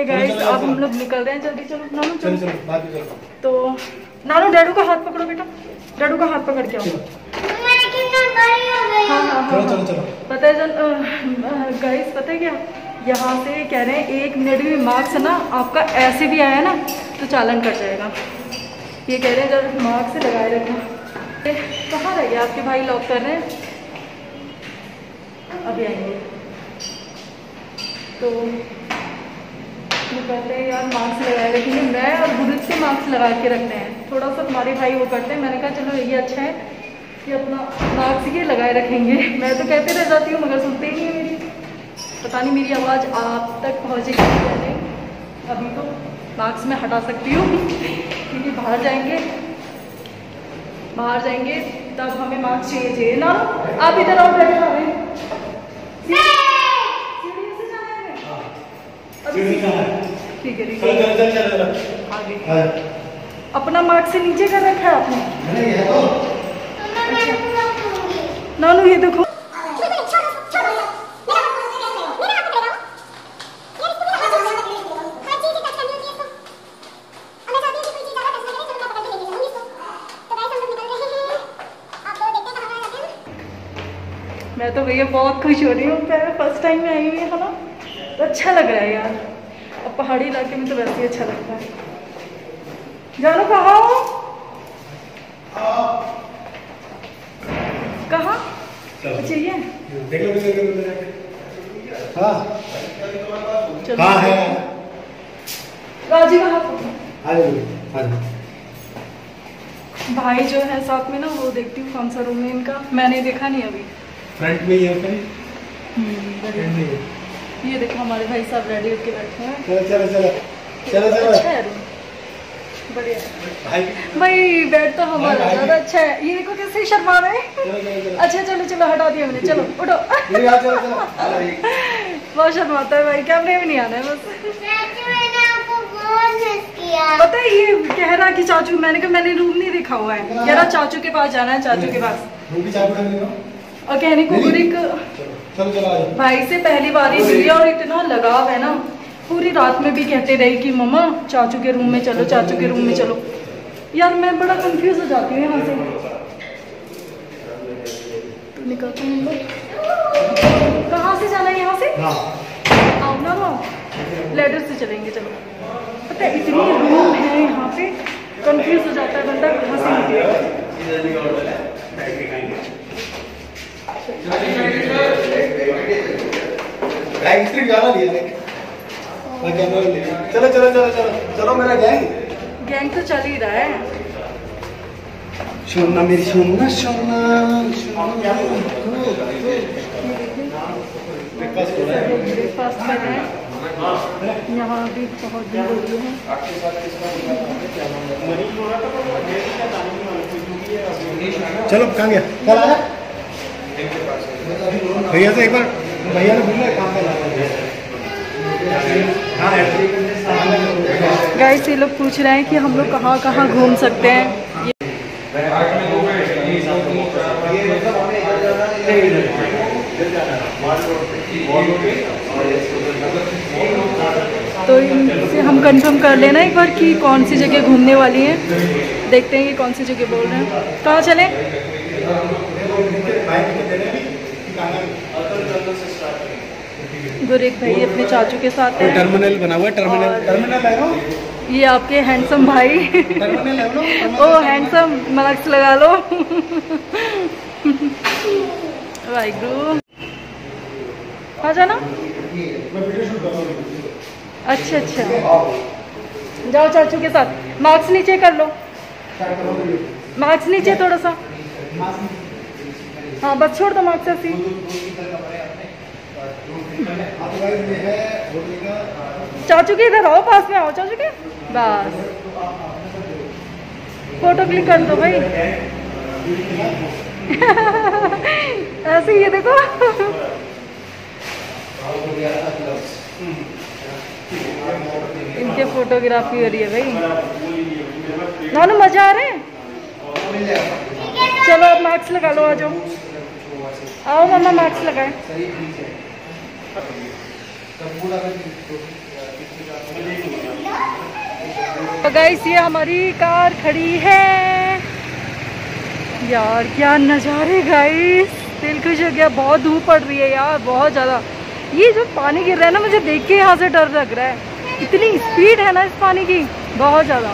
Okay guys, अब हम लोग निकल रहे हैं, जल्दी चलो। नानू चलो। चलो। तो नानू डैडू का हाथ पकड़ो बेटा, डैडू का हाथ पकड़ के आओ। हाँ। चलो। पता है गाइस, पता है क्या, यहाँ से कह रहे हैं 1 मिनट भी मार्क्स ना आपका ऐसे भी आया ना तो चालान कट जाएगा। ये कह रहे हैं जब मार्क्स से लगाए रखना। कहाँ रह गया आपके भाई? लॉक कर रहे हैं, अभी आएंगे। तो कहते हैं यार मार्क्स लगाए रखेंगे, मैं और गुरुज के मार्क्स लगा के रखते हैं। थोड़ा सा तुम्हारे भाई वो करते हैं, मैंने कहा चलो ये अच्छा है कि अपना मार्क्स ये लगाए रखेंगे। मैं तो कहते रह जाती हूँ मगर सुनते ही नहीं है मेरी। पता नहीं मेरी आवाज़ आप तक पहुँचेगी या नहीं। अभी तो मार्क्स में हटा सकती हूँ क्योंकि बाहर जाएंगे तब हमें मार्क्स चाहिए ना। आप इधर आओ, बैठे हमें ठीक है आगे। अपना मार्क्स से नीचे कर रखा है आपने। नानू ये देखो, मैं तो भैया बहुत खुश हो रही हूँ। मैं फर्स्ट टाइम में आई हुई है ना, तो अच्छा लग रहा है यार। अब पहाड़ी इलाके में तो वैसे ही अच्छा लगता है। जानो कहाँ हो? कहाँ? अच्छा ये देख लो। हाँ चलो है राजी कहाँ? भाई जो है साथ में ना, वो देखती हूँ कौन सा रूम है इनका, मैंने देखा नहीं अभी। फ्रंट में ही है। ये देखो हमारे भाई साहब रेडी होके बैठे हैं। चलो। अच्छा है रूम, बढ़िया है भाई। बेड तो हमारा ज़्यादा अच्छा है। ये देखो कैसे शर्मा रहे हैं। अच्छा चलो हटा दिया मैंने, चलो उठो। बहुत शर्माता है भाई, कैमरे में नहीं आना है बस। पता है ये कह रहा कि चाचू, मैंने कहा मैंने रूम नहीं देखा हुआ है, कह रहा चाचू के पास जाना है, चाचू के पास। और कहने को गुरिक भाई से पहली बार ही मिली और इतना लगाव है ना, पूरी रात में भी कहते रहे कि मम्मा चाचू के रूम में चलो, चाचू के रूम में चलो। यार मैं बड़ा कंफ्यूज हो जाती हूँ यहाँ से। तो निकलते हैं हम लोग। कहाँ से जाना है यहाँ से? आओ ना, लेडर से चलेंगे। चलो, पता है इतनी रूम है यहाँ पे, कंफ्यूज हो जाता है बंदा कहाँ से निकलेगा। चलो मेरा गैंग तो चल ही रहा है। सोना मेरी सोना। ब्रेकफास्ट कर रहे हैं, यहाँ भी बहुत भीड़ हो रही है। चलो कहाँ गया? कल आया भैया से एक बार, भैया ने बोला कहाँ का। गाइस ये लोग पूछ रहे हैं कि हम लोग कहाँ कहाँ घूम सकते हैं। तो इनसे हम कंफर्म कर लेना एक बार कि कौन सी जगह घूमने वाली है। देखते हैं कि कौन सी जगह बोल रहे हैं। कहाँ चलें? गुरिक भाई अपने चाचू के साथ है। टर्मिनल बना हुआ है, टर्मिनल है ना? ये आपके हैंडसम भाई। ओ हैंडसम, मार्क्स लगा लो। वाहिगुरु, आ जाना। अच्छा जाओ चाचू के साथ। मार्क्स नीचे कर लो, मार्क्स नीचे थोड़ा सा। हाँ बस छोड़ दो मार्क्स ऐसी। चाचू के इधर आओ, पास में आओ चाचू के। बस फोटो क्लिक कर दो भाई। ऐसे ही, ये देखो। इनके फोटोग्राफी हो रही है भाई। नानू मजा आ रहे हैं। चलो अब मार्क्स लगा लो, आ जाओ। आओ मम्मा मार्क्स लगाए। तो गाइस ये हमारी कार खड़ी है यार, क्या नज़ारे गाइस, दिल खुश हो गया। बहुत धूप पड़ रही है यार, बहुत ज़्यादा। ये जो पानी गिर रहा है ना, मुझे देख के यहाँ से डर लग रहा है, इतनी स्पीड है ना इस पानी की, बहुत ज़्यादा।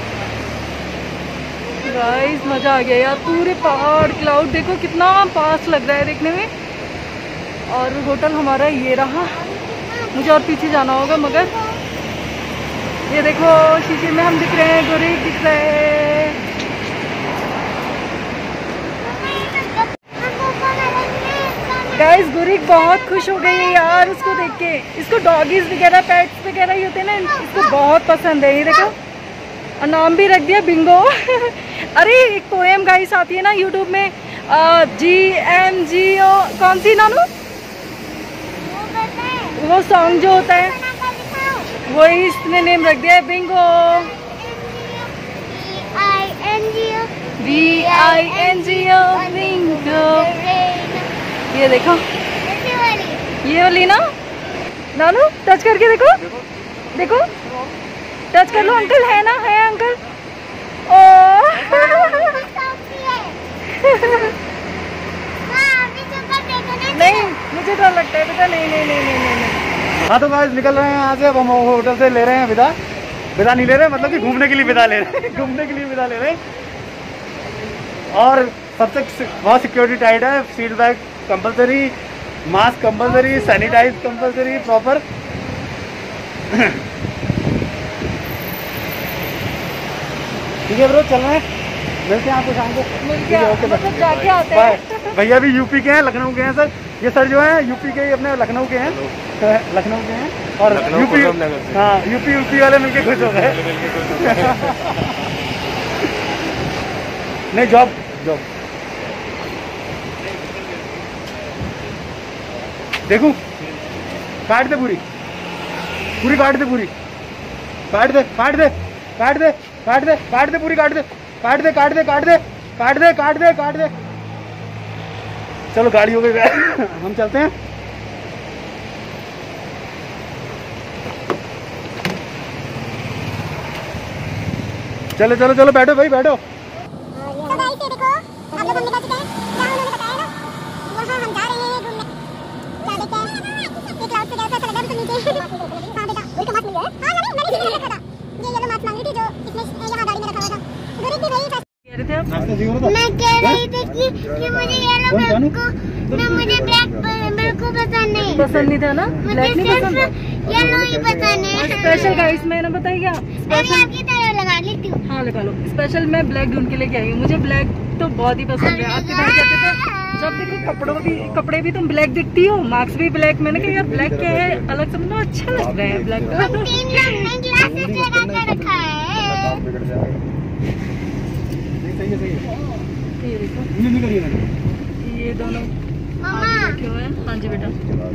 गाइस मज़ा आ गया यार, पूरे पहाड़ क्लाउड देखो कितना पास लग रहा है देखने में। और होटल हमारा ये रहा, मुझे और पीछे जाना होगा, मगर ये देखो शीशे में हम दिख रहे हैं, गुरीक दिख रहे हैं। गाइस गुरीक बहुत खुश हो गई है यार उसको देख के। इसको डॉगीज वगैरह, पेट्स वगैरह ही होते हैं ना, इसको बहुत पसंद है। ये देखो, और नाम भी रख दिया बिंगो। अरे एक पोएम गाइस आती है ना यूट्यूब में, GMGO, कौन सी नानू, वो सॉन्ग जो होता है, वही इसने नेम रख दिया है, बिंगो। BINGO Bingo. ये देखो, ये वाली ना नानू, टच करके देखो, देखो टच कर लो। अंकल है ना, है अंकल। ओ नहीं, मुझे डर लगता है बेटा, नहीं नहीं नहीं नहीं नहीं। हाँ तो गाइस निकल रहे हैं यहाँ से। अब हम होटल से ले रहे हैं विदा। विदा नहीं ले रहे, मतलब कि घूमने के लिए विदा ले रहे हैं। घूमने के लिए विदा ले रहे हैं। और सबसे बहुत सिक्योरिटी टाइट है, seat bag compulsory, mask compulsory, sanitise compulsory proper. ठीक है ब्रो, चल रहे हैं, मिलते हैं आपको शाम को। मतलब जाके आते हैं। भैया भी यूपी के हैं, लखनऊ के हैं सर। ये सर जो है यूपी के, अपने लखनऊ के हैं, लखनऊ के हैं। और यूपी, हाँ यूपी वाले मिलके खुश हो गए। नहीं, जॉब देखूं, काट दे पूरी काट दे, पूरी काट दे पूरी, काट दे। चलो गाड़ी हो गई, हम चलते हैं। चलो बैठो भाई, बैठो। मैं कह रही थी कि मुझे येलो ब्लैक को पसंद नहीं था ना, ब्लैक नहीं पसंद, येलो ही पसंद है। स्पेशल गाइस मैंने बताया क्या, अरे आपकी तरह लगा लेती हूँ। हाँ लगा लो। स्पेशल मैं ब्लैक ढूंढ के लेके आई हूँ, मुझे ब्लैक तो बहुत ही पसंद है। आपके घर कहते थे जब देखो कपड़े भी तुम ब्लैक दिखती हो, मार्क्स भी ब्लैक। मैंने कहा यार ब्लैक क्या है, अलग समझो, अच्छा लग रहा है ब्लैक। ये देखो, ये दोनों रखे हुए हैं। हाँ जी बेटा,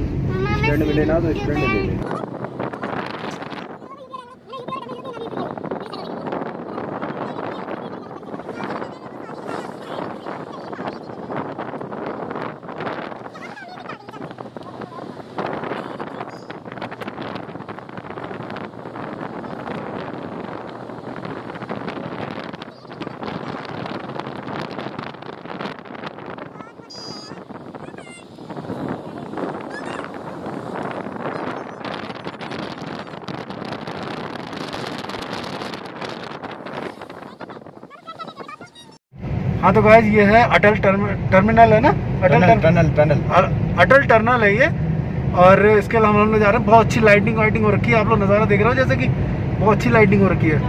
हाँ तो गाइस ये है अटल टर्मिनल है ना, अटल टनल है ये। और इसके अलावा हम लोग जा रहे हैं। बहुत अच्छी लाइटिंग हो रखी है, आप लोग नज़ारा देख रहे हो, जैसे कि बहुत अच्छी लाइटिंग हो रखी है।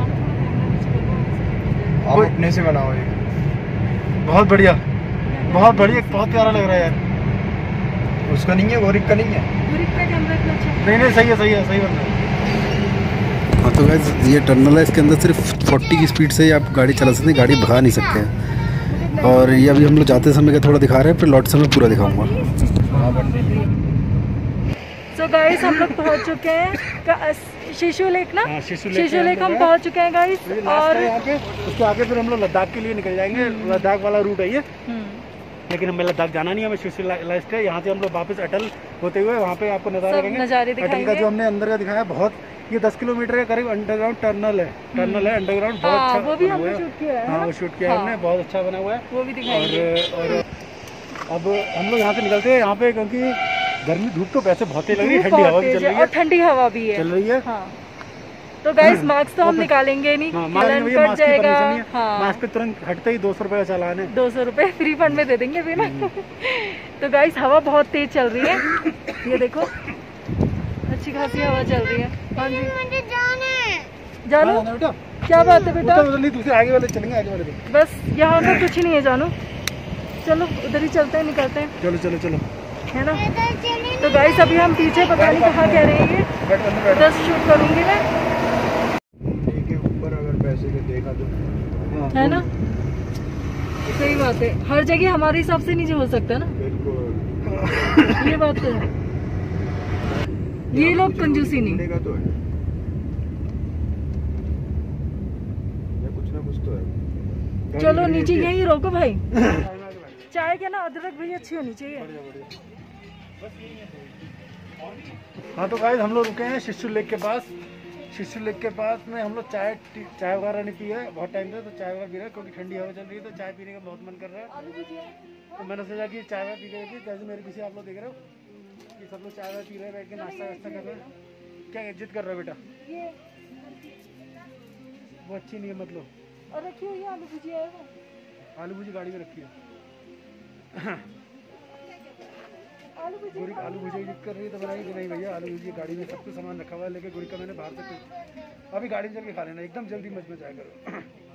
आप अपने से बनाओ ये, बहुत बढ़िया, बहुत प्यारा लग रहा है यार। उसका नहीं है, गोरिक का नहीं है। नहीं सही है, सही बन रहा है। हाँ तो गाइस ये टनल है, इसके अंदर सिर्फ 40 की स्पीड से ही आप गाड़ी चला सकते हैं, गाड़ी भगा नहीं सकते हैं। और ये अभी हम लोग जाते समय का थोड़ा दिखा रहे हैं, फिर लौटते समय पूरा दिखाऊंगा। सो गाइस हम लोग पहुंच चुके हैं शिशु लेक ना, शिशु लेक हम पहुंच चुके हैं गाइस। और उसके आगे फिर हम लोग लद्दाख के लिए निकल जाएंगे। लद्दाख वाला रूट है ये। लेकिन हमें लद्दाख जाना नहीं है, हमें शिशु लास्ट है। यहाँ से हम लोग वापस अटल होते हुए वहाँ पे आपको नज़ारे देखेंगे। अटल का जो हमने अंदर का दिखाया बहुत, ये 10 किलोमीटर के करीब अंडरग्राउंड टनल है अंडरग्राउंड, बहुत अच्छा वो भी हमने शूट किया है। हाँ वो शूट किया है हमने, बहुत अच्छा बना हुआ है, वो भी दिखाएंगे। और अब हम लोग यहाँ से निकलते हैं यहाँ पे, क्योंकि गर्मी धूप तो वैसे बहुत ही लग रही है, ठंडी हवा भी चल रही है, और ठंडी हवा भी है चल रही है। हाँ। तो गाइस मास्क तो हम निकालेंगे नहीं, कट जाएगा। हाँ। मास्क पे तुरंत हटते ही 200 रुपये का चालान है, 200 रुपये फ्री फंड में दे देंगे भी ना। तो गाइस हवा बहुत तेज चल रही है, ये देखो अच्छी खासी हवा चल रही है। हाँ जी मुझे जानू, क्या बात है बेटा? नहीं दूसरे आगे वाले चलेंगे, आगे वाले पे। बस यहाँ पर कुछ नहीं है जानू, चलो उधर ही चलते हैं, निकलते हैं। चलो चलो चलो, है ना। तो गाइस अभी हम पीछे पता नहीं कहाँ कह रहे हैं, बस शूट करूंगी मैं, ऊपर अगर पैसे के देखा तो है ना। सही बात है, हर जगह हमारे हिसाब से नीचे हो सकता है ना, बिल्कुल ये बात तो है। ये लोग कंजूसी नहीं, तो है, कुछ ना कुछ तो है। चलो नीचे यही रोको भाई। चाय क्या ना अदरक भी अच्छी होनी चाहिए। हाँ तो गाइस हम लोग रुके हैं शिशु लेक के पास। शिशु लेक के पास में हम लोग चाय वगैरह नहीं पी है बहुत टाइम से, तो चाय वगैरह पी रहे हैं क्योंकि ठंडी हवा चल रही है, तो चाय पीने का बहुत मन कर रहा है। तो मैंने सोचा कि चाय पी गई थी, जैसे मेरे पीछे आप लोग देख रहे हो कि सब लोग चाय पी रहे हैं, बैठ के नाश्ता वास्ता कर रहे हैं। क्या इज्जत कर रहे हो बेटा? वो अच्छी नहीं है मतलब। और रखिए ये आलू भुजिया है, आलू भुजी गाड़ी में रखी है। आलू भुजिया जिद कर रही है तो बनाई कि नहीं भैया, आलू भुजिया गाड़ी में सब कुछ सामान रखा हुआ है, लेके गुड़ी का मैंने बाहर से कुछ अभी गाड़ी में चल के खा लेना, एकदम जल्दी मच जाया करो।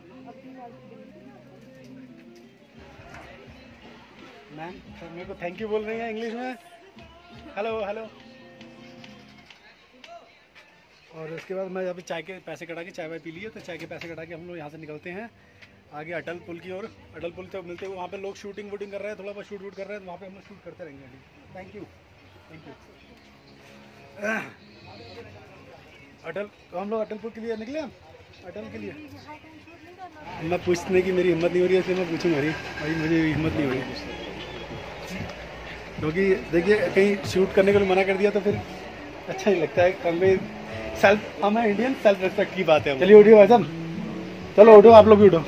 मैम मेरे को थैंक यू बोल रही है इंग्लिश में, हेलो हेलो। और उसके बाद मैं यहाँ पे चाय के पैसे कटा के चाय वाय पी लिए, तो चाय के पैसे कटा के हम लोग यहाँ से निकलते हैं आगे अटल पुल की ओर। अटल पुल से मिलते हुए वहाँ पे लोग शूटिंग वूटिंग कर रहे हैं, थोड़ा बहुत शूट कर रहे हैं, तो वहाँ पे हम लोग शूट करते रहेंगे अभी। Thank you thank you. Atal हम लोग अटल पुल के लिए निकले, हम अटल के लिए। मैं पूछने की मेरी हिम्मत नहीं हो रही है, इसलिए मैं पूछूंगा नहीं भाई, मुझे हिम्मत नहीं हो रही, क्योंकि देखिए कहीं शूट करने के लिए मना कर दिया तो फिर अच्छा नहीं लगता है। कभी सेल्फ, हमें इंडियन सेल्फ रेस्पेक्ट की बात है। चलिए उठिए भाई साहब, चलो उठो, आप लोग भी उठो।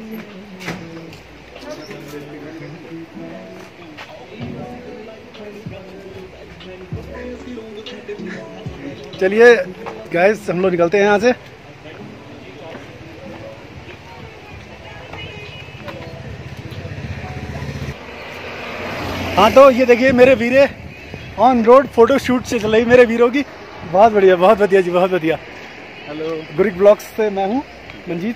चलिए गाइस हम लोग निकलते हैं यहाँ से। हाँ तो ये देखिए मेरे वीरे ऑन रोड फोटो शूट से चल रही मेरे वीरों की, बहुत बढ़िया, बहुत बढ़िया जी, बहुत बढ़िया। हेलो गुरिक ब्लॉग्स से मैं हूँ मंजीत।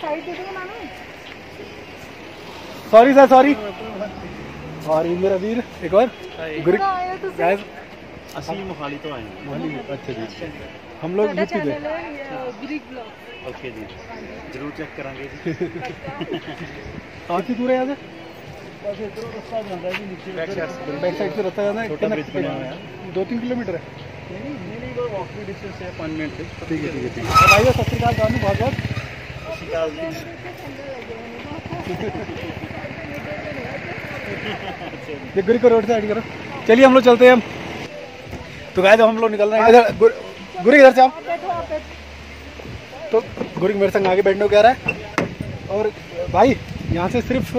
Sorry sir, sorry. और ये मेरा वीर एक और गुरिक गाइस, असली मोहाली तो आए हैं। अच्छा जी, हम लोग यूपी में। ओके जी, जरूर चेक करांगे जी। काफी दूर है यहाँ से, बैक साइड से रास्ता जाना है, 2-3 किलोमीटर है। वॉकिंग डिस्टेंस है 5 मिनट से। ठीक है ठीक है ठीक है भाई, सत श्रीकाल जानू बहुत बहुत। ये गुरी को रोड से ऐड करो। चलिए हम लोग चलते हैं हम। तो गाइस हम लोग निकल रहे हैं इधर, गुरी इधर से आप। तो गुरी मेरे संग आगे बैठने को कह रहा है, और भाई यहाँ से सिर्फ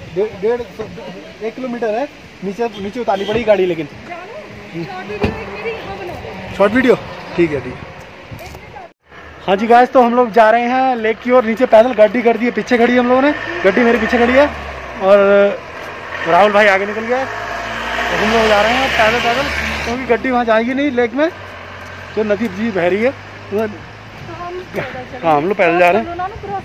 1 किलोमीटर है, नीचे उतारनी पड़ेगी गाड़ी, लेकिन शॉर्ट वीडियो ठीक है ठीक है। हाँ जी गाइस, तो हम लोग जा रहे हैं लेक की ओर, नीचे पैदल गाड़ी कर दी है, पीछे खड़ी है हम लोगों ने, गाड़ी मेरे पीछे खड़ी है, और राहुल भाई आगे निकल गया है। तो हम लोग जा रहे हैं पैदल पैदल, क्योंकि गड्डी वहाँ जाएगी नहीं लेक में, तो नदी जी बह रही है। हाँ हम लोग पैदल जा रहे हैं।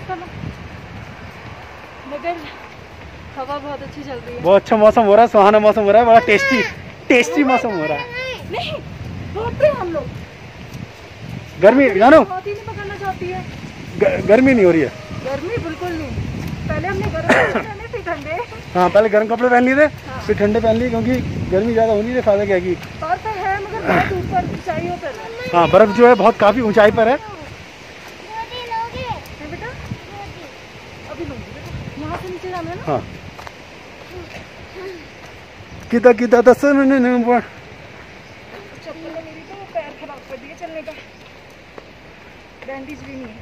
मगर हवा बहुत अच्छी चल रही है, बहुत अच्छा मौसम हो रहा है, सुहाना मौसम हो रहा है, बड़ा टेस्टी मौसम हो रहा है। नहीं रोते हम लोग, गर्मी जानो नहीं पकड़ना चाहती है, गर्मी नहीं हो रही है, गर्मी बिल्कुल नहीं। पहले हमने गर्म कपड़े पहने फिर ठंडे। हाँ पहले गर्म कपड़े पहन लिए थे, फिर ठंडे पहन लिए, क्योंकि गर्मी ज़्यादा हो नहीं रही, फायदा क्या की। बर्फ है मगर बहुत ऊपर ऊंचाइयों पर। हाँ बर्फ जो है बहुत काफ़ी ऊंचाई पर है। बेटा अभी लूँगी, यहाँ से नीचे जाना है ना। हाँ किता किता दसन चप्पल है मेरी तो पैर खराब कर दिए चलने का, बैंडेज भी नहीं है।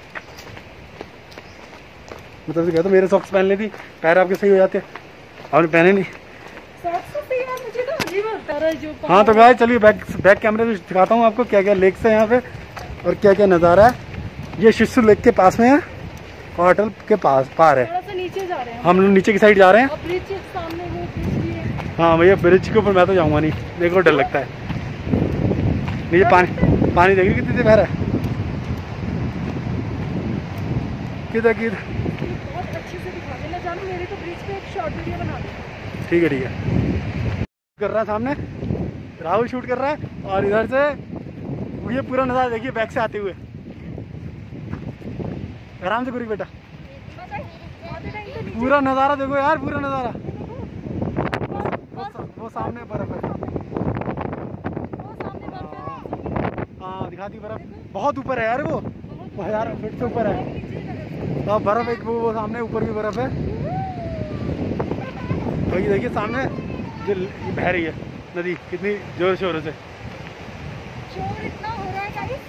मतलब से कहता मेरे सॉक्स पहन लेती, पैर आपके सही हो जाते, आपने पहने नहीं। सॉक्स तो सही है, मुझे तो अजीब लगता है जो। हाँ तो गाइस चलिए बैक कैमरे में दिखाता हूँ आपको क्या क्या लेक्स है यहाँ पे और क्या क्या नज़ारा है। ये शिशु लेक के पास में है और होटल के पास पार है। थोड़ा सा नीचे जा रहे हैं हम लोग नीचे की साइड जा रहे हैं। और ब्रिज के सामने वो ब्रिज भी है। हाँ भैया ब्रिज के ऊपर मैं तो जाऊँगा नहीं, मेरे को डर लगता है। नीचे पानी देखिए कितनी देर बह रहा है। किधर बहुत अच्छे से दिखा देना जानू, मेरी तो ब्रिज पे एक शॉर्ट वीडियो बना दे। ठीक है कर रहा है सामने राहुल शूट कर रहा है और इधर से ये पूरा नज़ारा देखिए बैक से आते हुए। आराम से गुरी बेटा, पूरा नज़ारा देखो यार, पूरा नज़ारा। वो सामने बर्फ है, हाँ दिखाती बर्फ, बहुत ऊपर है यार वो 1000 फीट से ऊपर है। तो बर्फ एक वो सामने ऊपर भी बर्फ है। तो ये देखिए सामने जो बह रही है नदी कितनी जोर शोर से। शोर इतना हो रहा है गाइस,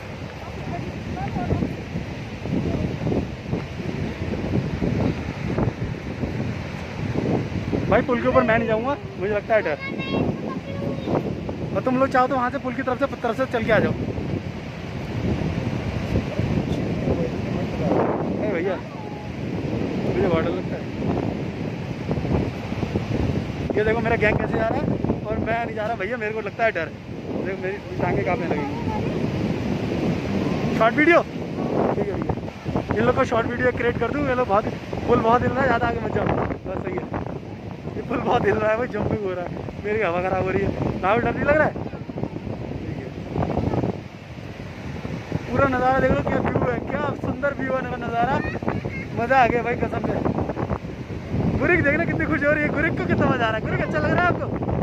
भाई पुल के ऊपर मैं नहीं जाऊंगा, मुझे लगता है डर। और तुम लोग चाहो तो वहाँ से पुल की तरफ से चल के आ जाओ। भैया मुझे बहुत डर लगता है। ये देखो मेरा गैंग कैसे जा रहा है और मैं नहीं जा रहा भैया, मेरे को लगता है डर। देखो मेरी टांगें कांपने लगेंगी। शॉर्ट वीडियो ठीक है भैया, इन लोग को शॉर्ट वीडियो क्रिएट कर दूँ। ये लोग बहुत पुल बहुत हिल रहा है, ज़्यादा आगे मत जाओ बस। सही है, ये पुल बहुत हिल रहा है भाई, जंपिंग हो रहा है, मेरी हवा खराब हो रही है। राहुल डर नहीं लग रहा है? ठीक है, पूरा नज़ारा देख लो क्या व्यू है, क्या सुंदर व्यू है नज़ारा, मज़ा आ गया भाई कसम से। गुरिक देखना कितनी खुश हो रही है, गुरिक को कितना मजा आ रहा है। गुरिक अच्छा लग रहा है आपको?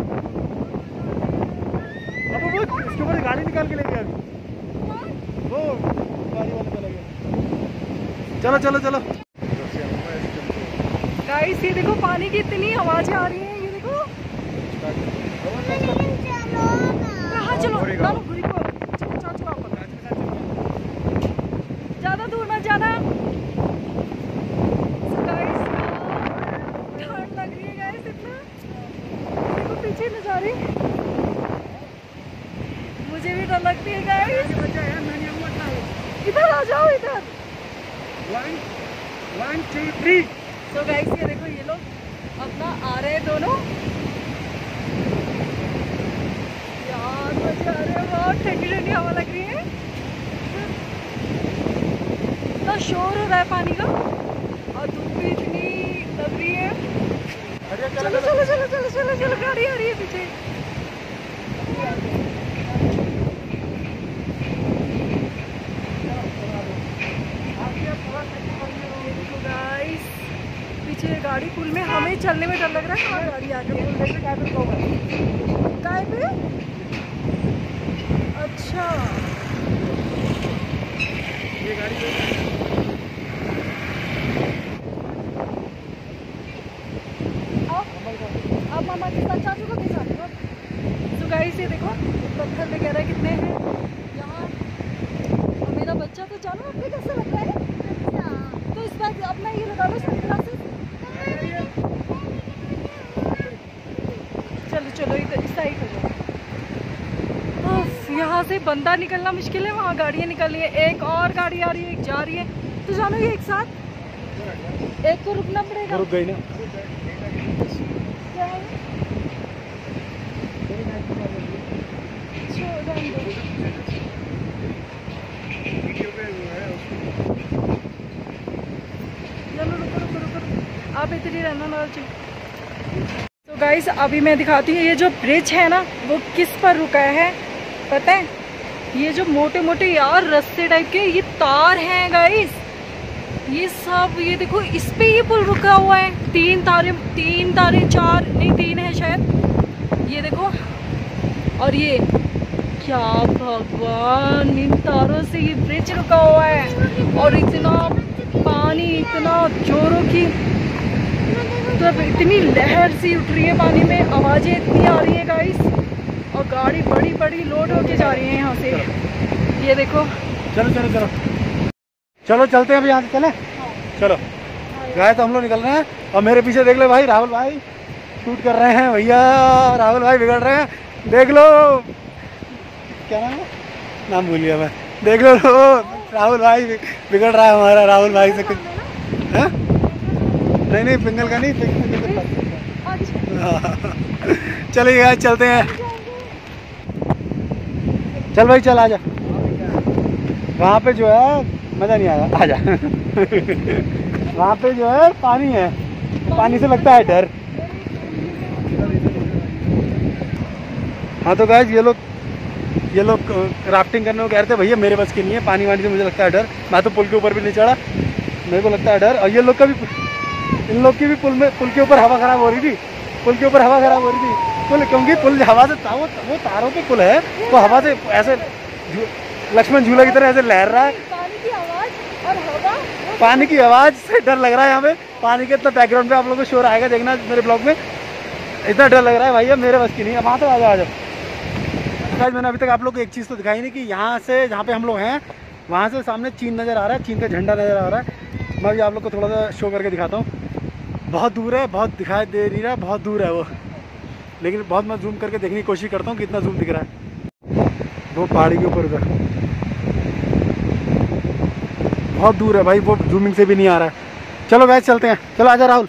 अब वो इसके ऊपर गाड़ी निकाल के ले गया अभी, वो गाड़ी वाले चला गया। चलो चलो चलो गाइस, ये देखो पानी की इतनी आवाजें आ रही हैं, ये देखो। कहाँ चलो चलो गुरी को चलो, ज्यादा दूर मत जाना। पीछे नजारे मुझे भी डर लगती है गाइस। इधर आ जाओ, इधर 1 2 3। तो गाइस ये देखो, ये लोग अपना आ रहे हैं दोनों यार, मजा आ रहा है, बहुत ठंडी ठंडी हवा लग रही है, इतना शोर हो रहा है पानी का और धूप भी इतनी लग रही है। चलो चलो चलो चलो चलो चलो, गाड़ी आ रही है पीछे। गाइस पीछे गाड़ी पुल में, हमें चलने में डर लग रहा है। हाँ गाड़ी आ गई काय पे। अच्छा ये गाड़ी आप मामा के साथ चाचू को भी साथ हो। तो गाइस ये देखो पत्थर वगैरह कितने हैं यहाँ। और मेरा बच्चा तो जानो आपको कैसा लग रहा है, तो इस बार अपना ये लगा लो सनग्लासेस। चलो चलो इधर इस साइड हो जाओ। यहाँ से बंदा निकलना मुश्किल है, वहाँ गाड़ियाँ निकल रही है, एक और गाड़ी आ रही है, एक जा रही है। तो जानो ये एक साथ, एक को रुकना पड़ेगा। रुक गई ना, आप इतनी रहना ना। तो गाइस अभी मैं दिखाती हूँ, ये जो ब्रिज है ना वो किस पर रुका है पता है? ये जो मोटे मोटे यार रस्ते टाइप के ये तार हैं गाइस, ये सब ये देखो इस पे ये पुल रुका हुआ है। 3 तारे 4 नहीं 3 है शायद, ये देखो। और ये क्या भगवान, इन तारों से ये ब्रिज रुका हुआ है और इतना पानी, इतना जोरों की तो अब इतनी लहर सी उठ रही है पानी में, आवाज़ें इतनी आ रही है गाइस, और गाड़ी बड़ी बड़ी लोड होके जा रही है यहाँ से। ये देखो। चलो चलो चलो चलो चलते हैं अभी यहाँ से, चले चलो गए तो हम लोग निकल रहे हैं। और मेरे पीछे देख लो भाई, राहुल भाई शूट कर रहे हैं भैया, राहुल भाई बिगड़ रहे हैं, देख लो क्या नाम है, नाम भूल गया मैं, देख लो राहुल भाई बिगड़ रहा है हमारा, राहुल भाई से कुछ है? नहीं नहीं पिंगल का नहीं, पिंगल का। चलिए यार चलते हैं, चल भाई चल आजा, वहाँ पे जो है मज़ा नहीं आया, आजा। वहाँ पे जो है पानी है, पानी से लगता है डर। हाँ तो गाइस ये लोग राफ्टिंग करने को कह रहे थे, भैया मेरे बस की नहीं है, पानी वानी से मुझे लगता है डर, मैं तो पुल के ऊपर भी नहीं चढ़ा, मेरे को लगता है डर। और ये लोग का भी, इन लोग की भी पुल के ऊपर हवा ख़राब हो रही थी, पुल के ऊपर हवा ख़राब हो रही थी, पुल क्योंकि पुल हवा से वो तारों पे पुल है, तो हवा से ऐसे लक्ष्मण झूला की तरह ऐसे लहर रहा है, पानी की आवाज़ से डर लग रहा है। यहाँ पे पानी के इतना बैकग्राउंड पे आप लोगों को शोर आएगा, देखना मेरे ब्लॉग में, इतना डर लग रहा है भैया मेरे बस की नहीं है। वहाँ तो आ जाओ। गाइस मैंने अभी तक आप लोग को एक चीज़ तो दिखाई नहीं कि यहाँ से जहाँ पे हम लोग हैं वहाँ से सामने चीन नज़र आ रहा है, चीन का झंडा नज़र आ रहा है। मैं भी आप लोग को थोड़ा सा शो करके दिखाता हूँ, बहुत दूर है, बहुत दिखाई दे नहीं रहा, बहुत दूर है वो, लेकिन बहुत मैं जूम करके देखने की कोशिश करता हूँ कितना जूम दिख रहा है। वो पहाड़ी के ऊपर उधर बहुत दूर है भाई, वो जूमिंग से भी नहीं आ रहा है। चलो गाइस चलते हैं, चलो आजा राहुल,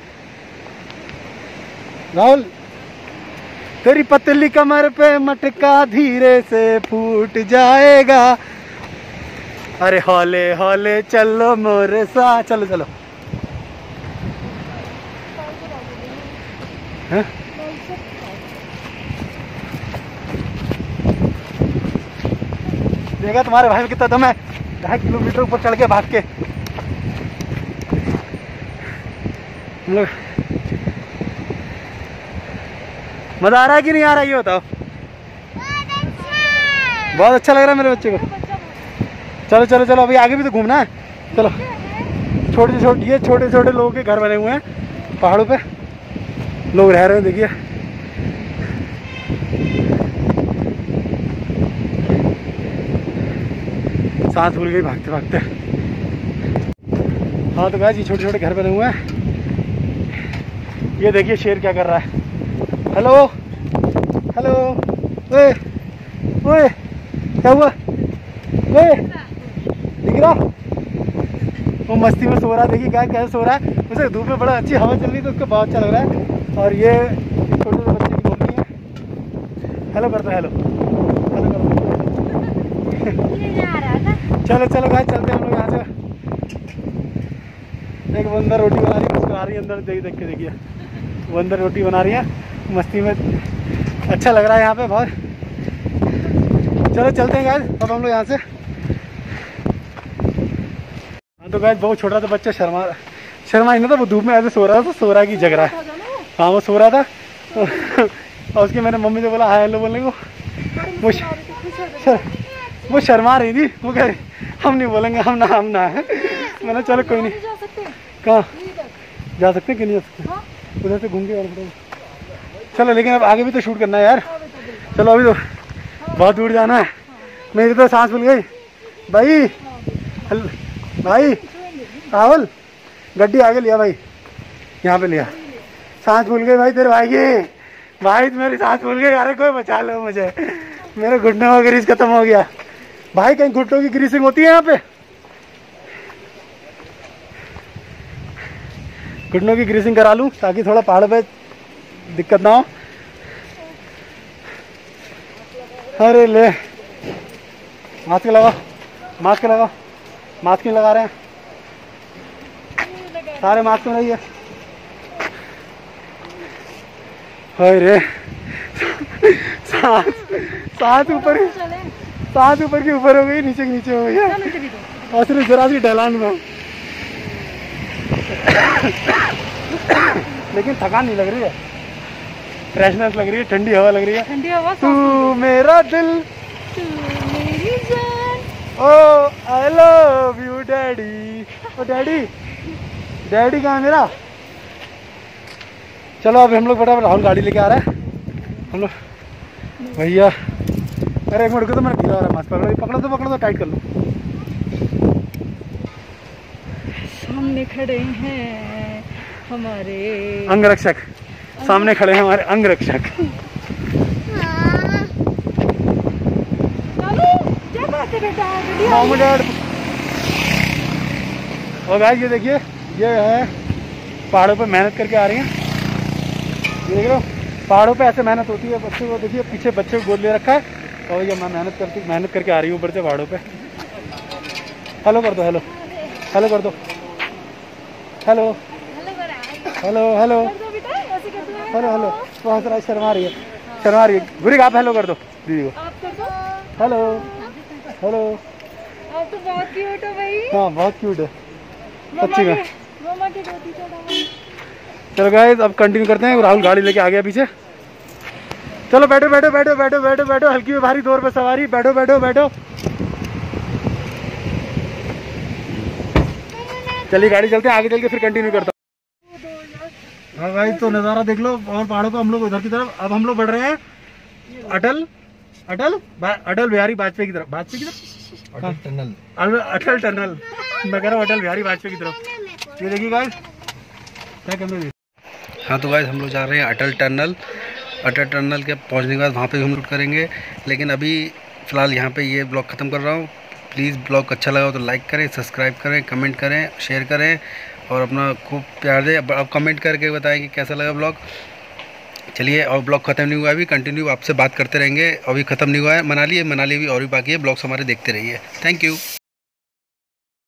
राहुल तेरी पतली कमर पे मटका धीरे से फूट जाएगा, अरे हौले हौले चलो मोरे साथ, चलो चलो। हैं? देखा तुम्हारे भाई में कितना दम है, 2.5 किलोमीटर ऊपर चढ़ के भाग के हम लोग। मजा आ रहा है कि नहीं आ रहा है ये बताओ? बहुत अच्छा लग रहा है मेरे बच्चे को। चलो चलो चलो अभी आगे भी तो घूमना है, चलो। छोटे छोटे लोगों के घर बने हुए हैं पहाड़ों पे, लोग रह रहे हैं, देखिए सांस भूल गई भागते भागते। हाँ तो गाइस ये छोटे छोटे घर बने हुए हैं, ये देखिए शेर क्या कर रहा है। हेलो हेलो, ओए ओए क्या हुआ, ओए दिख रहा, वो मस्ती में सो रहा, देखिए गाय कैसे सो रहा है, उसे धूप में बड़ा अच्छी हवा चल रही है तो उसको बहुत अच्छा लग रहा है। और ये छोटे छोटे बच्चे की मम्मी है, हेलो करता है, हेलो हेलो करता। चलो चलो गाय चलते हैं हम लोग यहाँ से। एक वो अंदर रोटी बना रही है, मुस्कुरा रही है अंदर, देख के देखिए वो अंदर रोटी बना रही है मस्ती में, अच्छा लग रहा है यहाँ पे बहुत। चलो चलते हैं गाइस अब हम लोग यहाँ से। हाँ तो गाइस बहुत छोटा सा बच्चा शर्मा ही ना था, वो धूप में ऐसे सो रहा था, तो सो रहा की जग रहा है। हाँ वो सो रहा था और उसकी मैंने मम्मी से बोला हाय हेलो बोलने को, वो शर्मा रही थी, वो कह रही हम नहीं बोलेंगे, हम ना है। मैंने चलो कोई नहीं, कहाँ जा सकते कि नहीं जा सकते, उधर से घूम के और चलो, लेकिन अब आगे भी तो शूट करना है यार। चलो अभी तो बहुत दूर जाना है, मेरी तो सांस भूल गई भाई। भाई राहुल गड्डी आगे लिया भाई, यहाँ पे लिया, सांस भूल गई भाई तेरे भाई की, भाई मेरी सांस भूल गई, अरे कोई बचा लो मुझे, मेरे घुटनों का ग्रीस खत्म हो गया भाई। कहीं घुटनों की ग्रीसिंग होती है यहाँ पे, घुटनों की ग्रीसिंग करा लूँ ताकि थोड़ा पहाड़ पे दिक्कत ना हो। अरे ले मास्क लगाओ, मास्क लगाओ, मास्क नहीं लगा रहे हैं सारे, मास्क में रही है। अरे सांस ऊपर की ऊपर हो गई, नीचे की नीचे हो गई है, और सिर्फ जरा सी ढलान में। लेकिन थकान नहीं लग रही है, फ्रेशनेस लग रही है, ठंडी हवा लग रही है, ठंडी हवा। तू मेरा दिल, तू मेरी जान, ओ आई लव यू डैडी। ओ डैडी, डैडी कहाँ है मेरा, चलो अभी हम लोग फटाफट राहुल गाड़ी लेके आ रहा है। हम लोग भैया, अरे एक मिनट को तो मैं ढीला हो रहा है, मास्क पकड़ो तो टाइट कर लो। सामने खड़े हैं हमारे अंगरक्षक, सामने खड़े हैं हमारे अंगरक्षक। क्या बात है बेटा? और गाइस ये देखिए, ये है पहाड़ों पे मेहनत करके आ रही हैं। ये देख लो, पहाड़ों पे ऐसे मेहनत होती है। बच्चे को देखिए, पीछे बच्चे को गोद ले रखा है और ये मैं मेहनत करके आ रही हूँ ऊपर से पहाड़ों पे। हेलो कर दो, हेलो हेलो कर दो, hello hello hello hello hello. बहुत सारा शर्मा रही है। गुरी आप हेलो कर दो दीदी को। Hello hello. आप तो बहुत क्यूट हो भाई। हाँ बहुत क्यूट है सच्ची में। मम्मा की गोदी चढ़ा। चलो गाइस अब कंटिन्यू करते हैं। राहुल गाड़ी लेके आ गया पीछे। चलो बैठो बैठो बैठो बैठो बैठो बैठो, हल्की में भारी दौर पे सवारी। बैठो बैठो बैठो। चलिए गाड़ी चलते हैं, आगे चल के फिर कंटिन्यू करता हूँ। हाँ भाई तो नज़ारा देख लो। और पहाड़ों का हम लोग उधर की तरफ, अब हम लोग बढ़ रहे हैं अटल बिहारी वाजपेयी की तरफ। वाजपेयी की तरफ, अटल टनल। मैं कह रहा हूँ अटल बिहारी वाजपेयी की तरफ। ये देखिए गाइस, क्या कैमरे। हाँ तो गाइस हम लोग जा रहे हैं अटल टनल के पहुंचने के बाद वहाँ पे भी हम शूट करेंगे। लेकिन अभी फ़िलहाल यहाँ पे ये ब्लॉग ख़त्म कर रहा हूँ। प्लीज़ ब्लॉग अच्छा लगा हो तो लाइक करें, सब्सक्राइब करें, कमेंट करें, शेयर करें और अपना खूब प्यार दें। अब कमेंट करके बताएं कि कैसा लगा ब्लॉग। चलिए, और ब्लॉग ख़त्म नहीं हुआ, अभी कंटिन्यू आपसे बात करते रहेंगे। अभी ख़त्म नहीं हुआ है। मनाली भी और भी बाकी है। ब्लॉग्स हमारे देखते रहिए। Thank you.